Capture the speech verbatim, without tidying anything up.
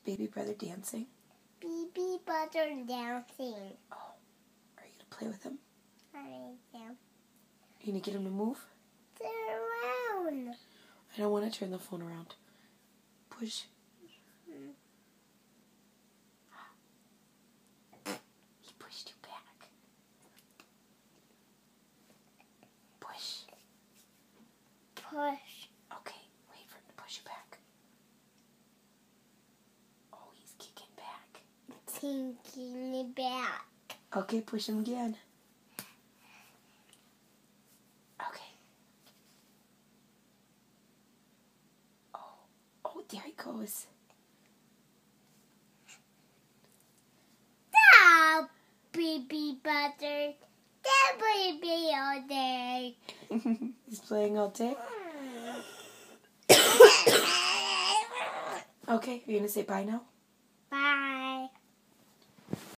baby brother dancing? Baby brother dancing. Oh, are you going to play with him? I am. Are you going to get him to move? Turn around. I don't want to turn the phone around. Push. Hmm. He pushed you back. Push. Push. Okay, wait for him to push you back. Oh, he's kicking back. Kicking it back. Okay, push him again. Okay. Oh, oh, there he goes. Stop, baby brother. That baby all day. He's playing all day. Okay, are you going to say bye now? Bye.